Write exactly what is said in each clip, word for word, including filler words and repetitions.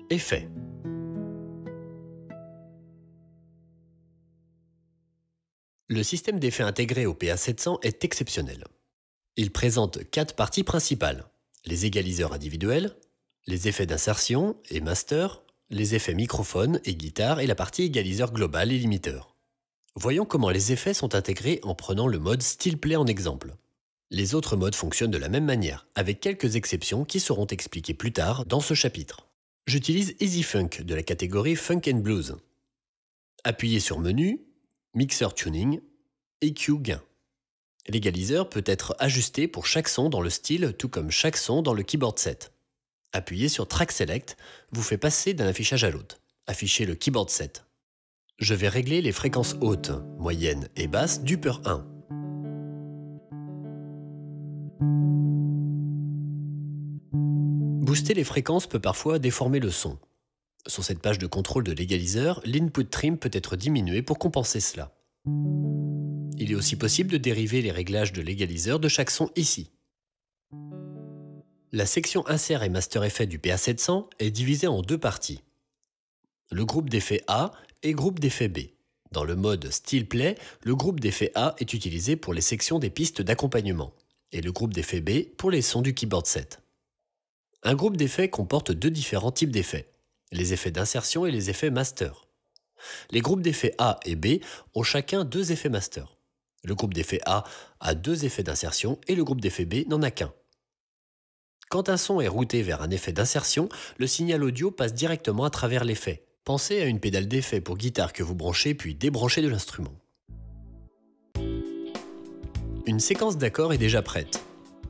Effets. Le système d'effets intégré au P A sept cents est exceptionnel. Il présente quatre parties principales: les égaliseurs individuels, les effets d'insertion et master, les effets microphone et guitare et la partie égaliseur global et limiteur. Voyons comment les effets sont intégrés en prenant le mode Still Play en exemple. Les autres modes fonctionnent de la même manière, avec quelques exceptions qui seront expliquées plus tard dans ce chapitre. J'utilise Easy Funk de la catégorie Funk and Blues. Appuyez sur Menu, Mixer Tuning, E Q Gain. L'égaliseur peut être ajusté pour chaque son dans le style, tout comme chaque son dans le keyboard set. Appuyez sur Track Select vous fait passer d'un affichage à l'autre. Affichez le keyboard set. Je vais régler les fréquences hautes, moyennes et basses du Upper un. Booster les fréquences peut parfois déformer le son. Sur cette page de contrôle de l'égaliseur, l'input trim peut être diminué pour compenser cela. Il est aussi possible de dériver les réglages de l'égaliseur de chaque son ici. La section Insert et Master Effect du P A sept cents est divisée en deux parties. Le groupe d'effets A et groupe d'effets B. Dans le mode Still Play, le groupe d'effets A est utilisé pour les sections des pistes d'accompagnement et le groupe d'effets B pour les sons du keyboard set. Un groupe d'effets comporte deux différents types d'effets, les effets d'insertion et les effets master. Les groupes d'effets A et B ont chacun deux effets master. Le groupe d'effets A a deux effets d'insertion et le groupe d'effets B n'en a qu'un. Quand un son est routé vers un effet d'insertion, le signal audio passe directement à travers l'effet. Pensez à une pédale d'effet pour guitare que vous branchez puis débranchez de l'instrument. Une séquence d'accords est déjà prête.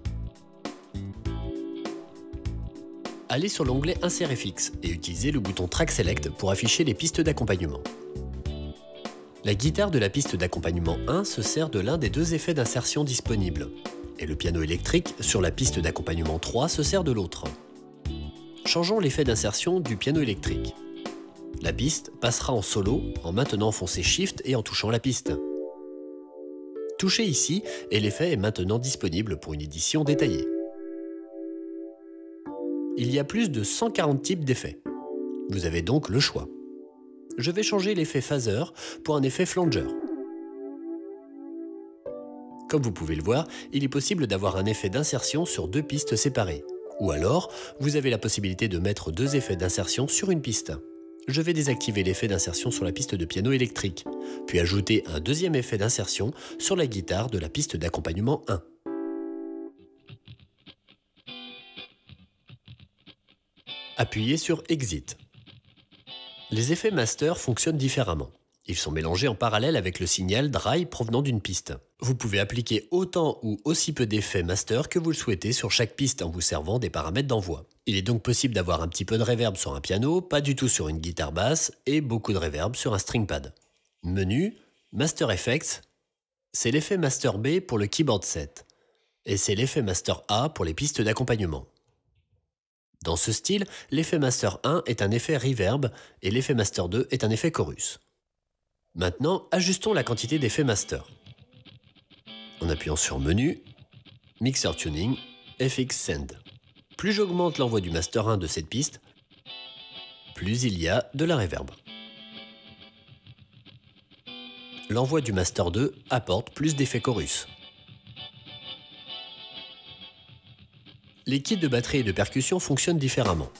Allez sur l'onglet Insert F X et utilisez le bouton Track Select pour afficher les pistes d'accompagnement. La guitare de la piste d'accompagnement un se sert de l'un des deux effets d'insertion disponibles, et le piano électrique sur la piste d'accompagnement trois se sert de l'autre. Changeons l'effet d'insertion du piano électrique. La piste passera en solo en maintenant enfoncé Shift et en touchant la piste. Touchez ici et l'effet est maintenant disponible pour une édition détaillée. Il y a plus de cent quarante types d'effets. Vous avez donc le choix. Je vais changer l'effet phaser pour un effet flanger. Comme vous pouvez le voir, il est possible d'avoir un effet d'insertion sur deux pistes séparées. Ou alors, vous avez la possibilité de mettre deux effets d'insertion sur une piste. Je vais désactiver l'effet d'insertion sur la piste de piano électrique, puis ajouter un deuxième effet d'insertion sur la guitare de la piste d'accompagnement un. Appuyez sur Exit. Les effets master fonctionnent différemment. Ils sont mélangés en parallèle avec le signal dry provenant d'une piste. Vous pouvez appliquer autant ou aussi peu d'effets master que vous le souhaitez sur chaque piste en vous servant des paramètres d'envoi. Il est donc possible d'avoir un petit peu de reverb sur un piano, pas du tout sur une guitare basse et beaucoup de reverb sur un string pad. Menu, Master Effects, c'est l'effet Master B pour le keyboard set et c'est l'effet Master A pour les pistes d'accompagnement. Dans ce style, l'effet Master un est un effet reverb et l'effet Master deux est un effet chorus. Maintenant, ajustons la quantité d'effets master. En appuyant sur Menu, Mixer Tuning, F X Send. Plus j'augmente l'envoi du Master un de cette piste, plus il y a de la reverb. L'envoi du Master deux apporte plus d'effets chorus. Les kits de batterie et de percussion fonctionnent différemment.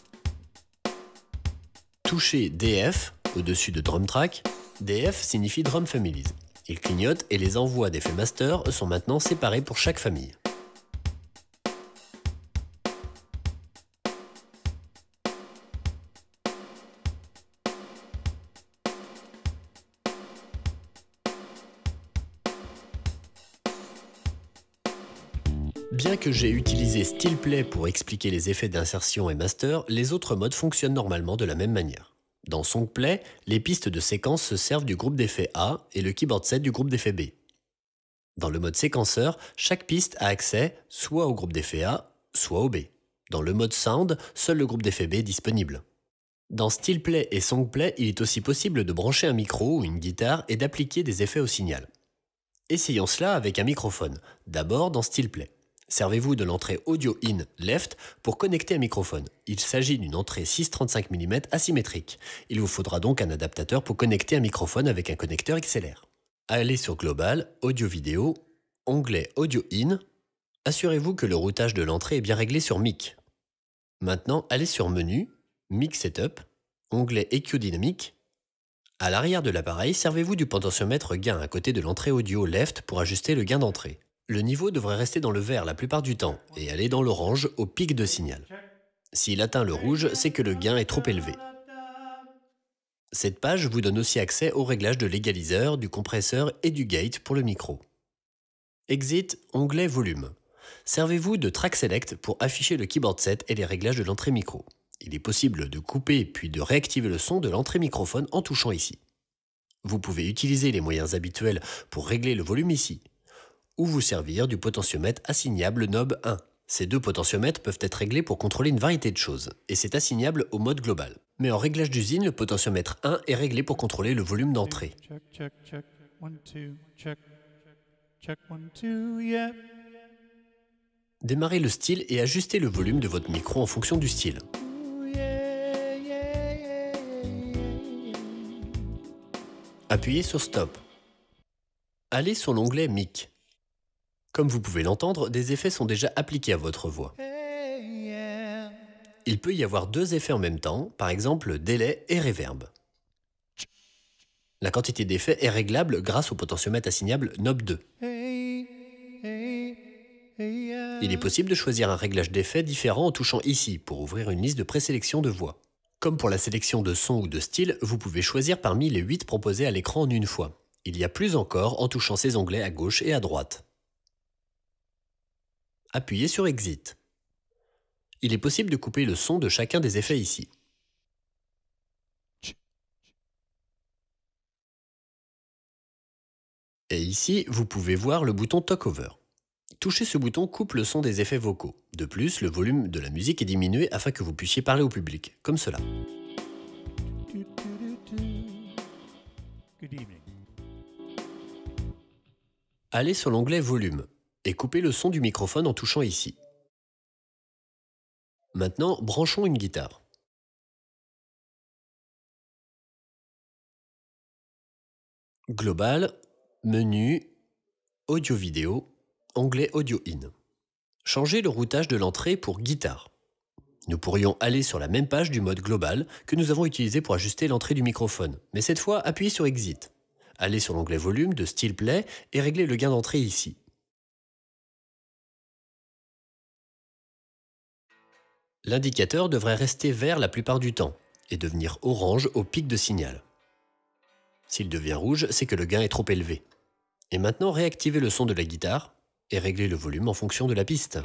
Touchez D F au-dessus de Drum Track. D F signifie Drum Families. Il clignote et les envois d'effets master sont maintenant séparés pour chaque famille. Bien que j'ai utilisé Still Play pour expliquer les effets d'insertion et master, les autres modes fonctionnent normalement de la même manière. Dans Song Play, les pistes de séquence se servent du groupe d'effets A et le keyboard set du groupe d'effets B. Dans le mode séquenceur, chaque piste a accès soit au groupe d'effets A, soit au B. Dans le mode Sound, seul le groupe d'effets B est disponible. Dans Still Play et Song Play, il est aussi possible de brancher un micro ou une guitare et d'appliquer des effets au signal. Essayons cela avec un microphone, d'abord dans Still Play. Servez-vous de l'entrée Audio In Left pour connecter un microphone. Il s'agit d'une entrée six virgule trente-cinq millimètres asymétrique. Il vous faudra donc un adaptateur pour connecter un microphone avec un connecteur X L R. Allez sur Global, Audio Vidéo, onglet Audio In. Assurez-vous que le routage de l'entrée est bien réglé sur Mic. Maintenant, allez sur Menu, Mic Setup, onglet E Q dynamique. À l'arrière de l'appareil, servez-vous du potentiomètre gain à côté de l'entrée audio Left pour ajuster le gain d'entrée. Le niveau devrait rester dans le vert la plupart du temps et aller dans l'orange au pic de signal. S'il atteint le rouge, c'est que le gain est trop élevé. Cette page vous donne aussi accès au réglage de l'égaliseur, du compresseur et du gate pour le micro. Exit, onglet Volume. Servez-vous de Track Select pour afficher le keyboard set et les réglages de l'entrée micro. Il est possible de couper puis de réactiver le son de l'entrée microphone en touchant ici. Vous pouvez utiliser les moyens habituels pour régler le volume ici, ou vous servir du potentiomètre assignable Knob un. Ces deux potentiomètres peuvent être réglés pour contrôler une variété de choses, et c'est assignable au mode global. Mais en réglage d'usine, le potentiomètre un est réglé pour contrôler le volume d'entrée. Démarrez le style et ajustez le volume de votre micro en fonction du style. Appuyez sur Stop. Allez sur l'onglet Mic. Comme vous pouvez l'entendre, des effets sont déjà appliqués à votre voix. Il peut y avoir deux effets en même temps, par exemple délai et reverb. La quantité d'effets est réglable grâce au potentiomètre assignable Knob deux. Il est possible de choisir un réglage d'effets différent en touchant ici pour ouvrir une liste de présélection de voix. Comme pour la sélection de son ou de style, vous pouvez choisir parmi les huit proposés à l'écran en une fois. Il y a plus encore en touchant ces onglets à gauche et à droite. Appuyez sur Exit. Il est possible de couper le son de chacun des effets ici. Et ici, vous pouvez voir le bouton Talk Over. Toucher ce bouton coupe le son des effets vocaux. De plus, le volume de la musique est diminué afin que vous puissiez parler au public, comme cela. Allez sur l'onglet Volume et coupez le son du microphone en touchant ici. Maintenant, branchons une guitare. Global, Menu, Audio Vidéo, onglet Audio In. Changez le routage de l'entrée pour guitare. Nous pourrions aller sur la même page du mode global que nous avons utilisé pour ajuster l'entrée du microphone, mais cette fois, appuyez sur Exit. Allez sur l'onglet Volume de Style Play et réglez le gain d'entrée ici. L'indicateur devrait rester vert la plupart du temps et devenir orange au pic de signal. S'il devient rouge, c'est que le gain est trop élevé. Et maintenant, réactivez le son de la guitare et réglez le volume en fonction de la piste.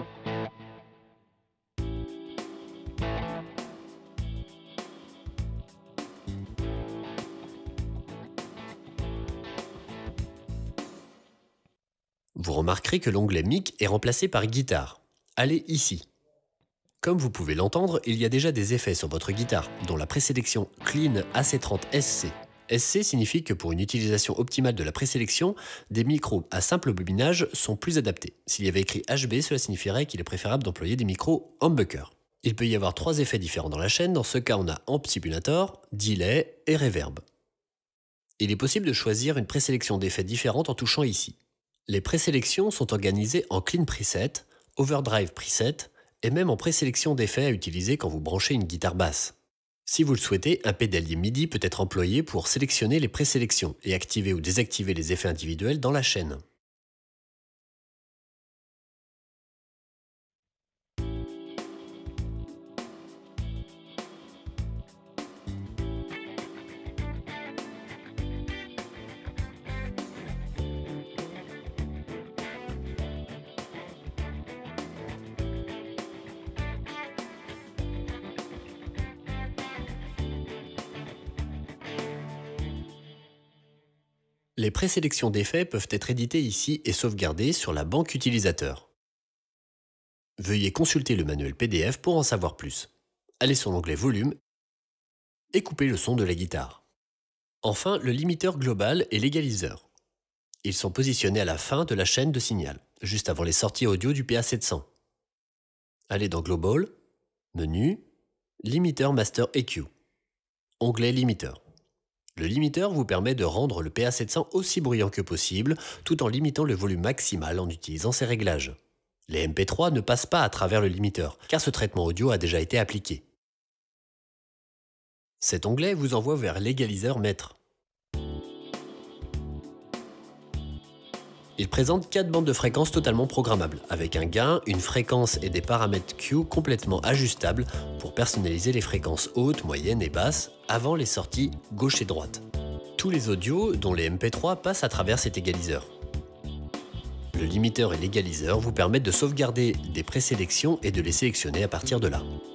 Vous remarquerez que l'onglet Mic est remplacé par Guitare. Allez ici. Comme vous pouvez l'entendre, il y a déjà des effets sur votre guitare, dont la présélection Clean A C trente S C. S C signifie que pour une utilisation optimale de la présélection, des micros à simple bobinage sont plus adaptés. S'il y avait écrit H B, cela signifierait qu'il est préférable d'employer des micros humbucker. Il peut y avoir trois effets différents dans la chaîne. Dans ce cas, on a Amp Simulator, Delay et Reverb. Il est possible de choisir une présélection d'effets différente en touchant ici. Les présélections sont organisées en Clean Preset, Overdrive Preset et même en présélection d'effets à utiliser quand vous branchez une guitare basse. Si vous le souhaitez, un pédalier MIDI peut être employé pour sélectionner les présélections et activer ou désactiver les effets individuels dans la chaîne. Les présélections d'effets peuvent être éditées ici et sauvegardées sur la banque utilisateur. Veuillez consulter le manuel P D F pour en savoir plus. Allez sur l'onglet Volume et coupez le son de la guitare. Enfin, le limiteur global et l'égaliseur. Ils sont positionnés à la fin de la chaîne de signal, juste avant les sorties audio du P A sept cents. Allez dans Global, Menu, Limiteur Master E Q. Onglet Limiteur. Le limiteur vous permet de rendre le P A sept cents aussi bruyant que possible, tout en limitant le volume maximal en utilisant ces réglages. Les M P trois ne passent pas à travers le limiteur, car ce traitement audio a déjà été appliqué. Cet onglet vous envoie vers l'égaliseur maître. Il présente quatre bandes de fréquences totalement programmables, avec un gain, une fréquence et des paramètres Q complètement ajustables pour personnaliser les fréquences hautes, moyennes et basses avant les sorties gauche et droite. Tous les audios, dont les M P trois, passent à travers cet égaliseur. Le limiteur et l'égaliseur vous permettent de sauvegarder des présélections et de les sélectionner à partir de là.